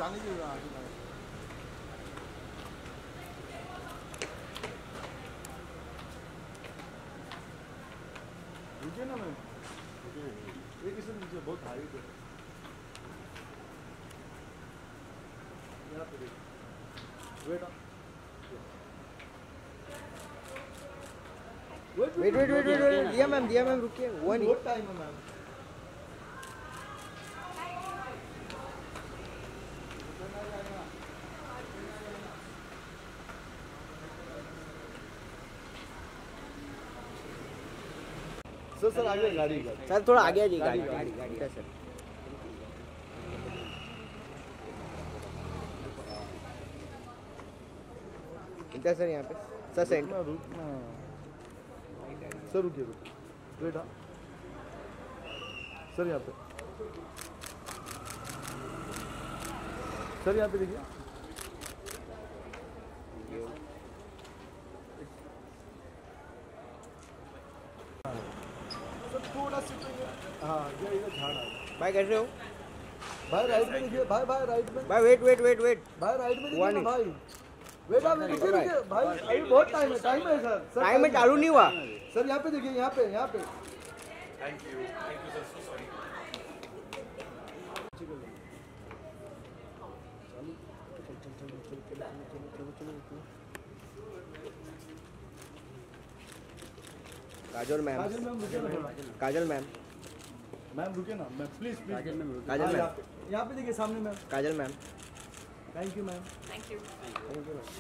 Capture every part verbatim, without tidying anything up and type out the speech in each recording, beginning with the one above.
जाने की आगे रुकिए ना मैम, एक इससे नीचे बहुत हाइट है। यहाँ पे देखिए, wait wait wait wait wait wait Diya ma'am, Diya ma'am, रुकिए। वन बहुत टाइम है मैम। सर सर आगे गाड़ी, सर थोड़ा आगे आ जाइए। गाड़ी गाड़ी गाड़ी सर इधर सर, यहाँ पे सर सेंटर। रुकना सर, रुकिए रुकिए, वेट। हाँ सर, यहाँ पे सर, यहाँ पे देखिए। सर थोड़ा सा, हाँ ये इधर झाड़ है। भाई कैसे हो भाई? राइट में देखिए भाई, भाई राइट में भाई। वेट वेट वेट वेट भाई, राइट में देखिए ना भाई। वेट आप रुकिए रुकिए भाई, अभी बहुत टाइम है, टाइम है सर। टाइम में चालू नहीं हुआ सर। यहाँ पे देखिए, यहाँ पे यहाँ पे। Thank you thank you sir, so sorry. Kajal ma'am, Kajal ma'am रुकिए ना, काजल मैम, मैम रुकिए ना ma'am, please please. Kajal ma'am, Kajal ma'am, यहाँ पे देखिए सामने ma'am. Kajal ma'am. Thank you ma'am. Thank you. Thank you ma'am.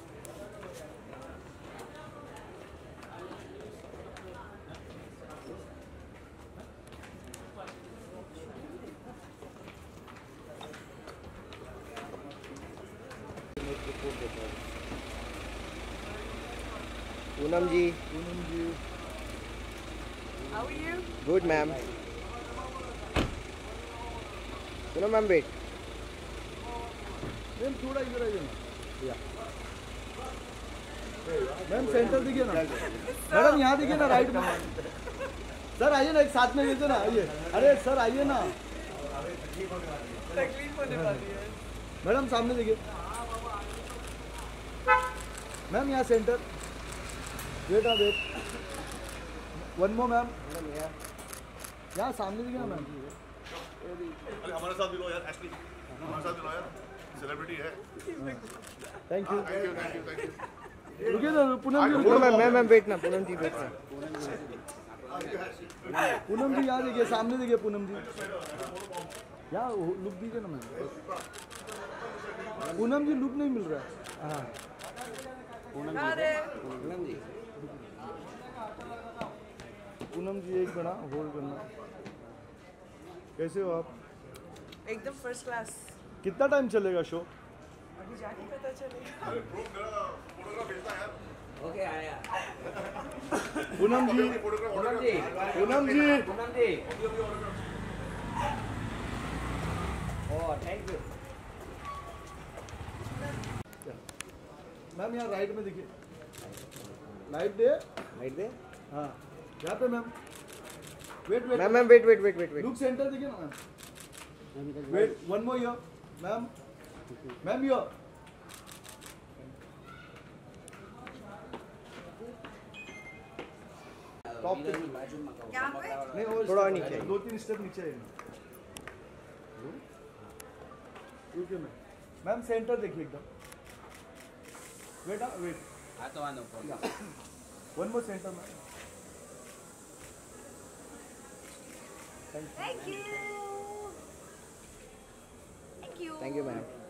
Poonam ji, Poonam ji, How are you? Good ma'am. Poonam ma'am wait. Ma'am थोड़ा इधर आइए ना। मैम सेंटर दिखिए ना मैडम, यहाँ दिखिए ना राइट में। सर आइए ना, एक साथ में लेते ना, आइए। अरे सर आइए ना, तकलीफ होने वाली है। मैडम सामने देखिए। मैम यहाँ सेंटर, वेट हाँ वेट, वन मोर मैम। यहाँ सामने दिखिए ना मैम। अरे हमारे साथ भी लो यार, एशली हमारे साथ भी लो यार, सेलिब्रिटी है। Thank you thank you thank you thank you. रुकिए ना Poonam ji, Poonam ma'am, ma'am ma'am wait ना, पूनम जी वेट ना। पूनम जी यहाँ देखिए, सामने देखिए पूनम जी। यहाँ लुक दीजिए ना मैम। पूनम जी लुक नहीं मिल रहा है। हाँ अरे पूनम जी, पूनम जी एक बना होल्ड करना। कैसे हो आप? एकदम फर्स्ट क्लास। कितना टाइम चलेगा शो? अभी जाके पता चलेगा। ओके आया। Poonam ji, Poonam ji, Poonam ji, Poonam ji. Oh thank you ma'am यहाँ राइट में देखिए, लाइट दे। राइट दे। हाँ यहाँ पे ma'am. Wait wait ma'am ma'am wait wait wait wait wait. Look centre देखिए ना ma'am. Wait one more ear ma'am, ma'am ear. Top पे यहाँ पे नहीं, और थोड़ा और नीचे। दो तीन स्टेप नीचे है। रुकिए मैम, मैम सेंटर देखिए एकदम। वेट हाँ वेट, तो आनो one more centre ma'am. Thank you. Thank you. Thank you ma'am.